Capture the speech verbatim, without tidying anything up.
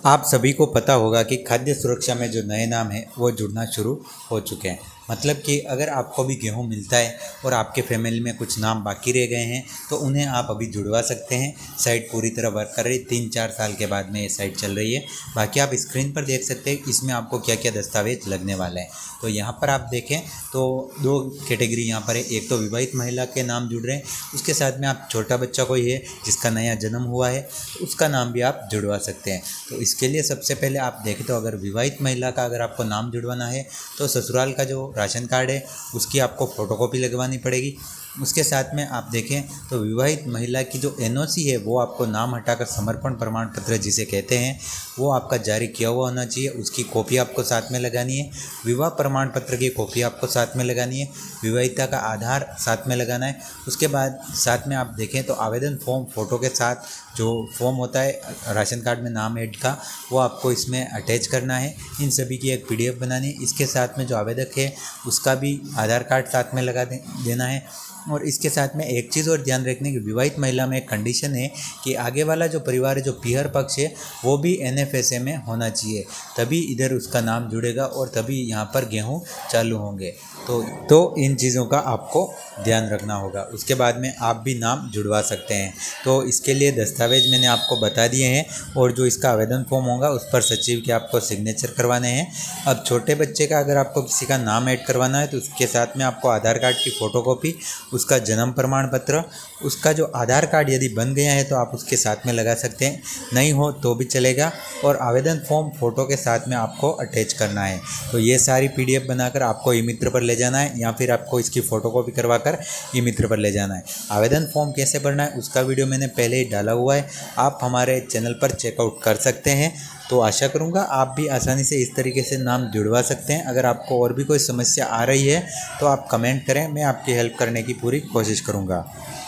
आप सभी को पता होगा कि खाद्य सुरक्षा में जो नए नाम हैं वो जुड़ना शुरू हो चुके हैं। मतलब कि अगर आपको भी गेहूं मिलता है और आपके फैमिली में कुछ नाम बाकी रह गए हैं तो उन्हें आप अभी जुड़वा सकते हैं। साइट पूरी तरह वर्क कर रही, तीन चार साल के बाद में ये साइट चल रही है। बाकी आप स्क्रीन पर देख सकते हैं इसमें आपको क्या क्या दस्तावेज लगने वाले हैं। तो यहाँ पर आप देखें तो दो कैटेगरी यहाँ पर है। एक तो विवाहित महिला के नाम जुड़ रहे हैं, उसके साथ में आप छोटा बच्चा कोई है जिसका नया जन्म हुआ है उसका नाम भी आप जुड़वा सकते हैं। तो इसके लिए सबसे पहले आप देखें तो अगर विवाहित महिला का अगर आपको नाम जुड़वाना है तो ससुराल का जो राशन कार्ड है उसकी आपको फ़ोटोकॉपी लगवानी पड़ेगी। उसके साथ में आप देखें तो विवाहित महिला की जो एन ओ सी है वो आपको नाम हटाकर समर्पण प्रमाण पत्र जिसे कहते हैं वो आपका जारी किया हुआ होना चाहिए, उसकी कॉपी आपको साथ में लगानी है। विवाह प्रमाण पत्र की कॉपी आपको साथ में लगानी है। विवाहिता का आधार साथ में लगाना है। उसके बाद साथ में आप देखें तो आवेदन फॉर्म फ़ोटो के साथ जो फॉर्म होता है राशन कार्ड में नाम ऐड का वो आपको इसमें अटैच करना है। इन सभी की एक पी डी एफ बनानी है। इसके साथ में जो आवेदक है उसका भी आधार कार्ड साथ में लगा दे, देना है। और इसके साथ में एक चीज़ और ध्यान रखने की, विवाहित महिला में एक कंडीशन है कि आगे वाला जो परिवार है जो पीहर पक्ष है वो भी एन एफ एस ए में होना चाहिए, तभी इधर उसका नाम जुड़ेगा और तभी यहाँ पर गेहूँ चालू होंगे। तो तो इन चीज़ों का आपको ध्यान रखना होगा। उसके बाद में आप भी नाम जुड़वा सकते हैं। तो इसके लिए दस्तावेज मैंने आपको बता दिए हैं और जो इसका आवेदन फॉर्म होगा उस पर सचिव के आपको सिग्नेचर करवाने हैं। अब छोटे बच्चे का अगर आपको किसी का नाम ऐड करवाना है तो उसके साथ में आपको आधार कार्ड की फ़ोटोकॉपी, उसका जन्म प्रमाण पत्र, उसका जो आधार कार्ड यदि बन गया है तो आप उसके साथ में लगा सकते हैं, नहीं हो तो भी चलेगा। और आवेदन फॉर्म फ़ोटो के साथ में आपको अटैच करना है। तो ये सारी पी डी एफ बनाकर आपको ई मित्र पर ले जाना है या फिर आपको इसकी फ़ोटोकॉपी करवा कर ई मित्र पर ले जाना है। आवेदन फॉर्म कैसे भरना है उसका वीडियो मैंने पहले ही डाला हुआ है, आप हमारे चैनल पर चेकआउट कर सकते हैं। तो आशा करूँगा आप भी आसानी से इस तरीके से नाम जुड़वा सकते हैं। अगर आपको और भी कोई समस्या आ रही है तो आप कमेंट करें, मैं आपकी हेल्प करने की पूरी कोशिश करूँगा।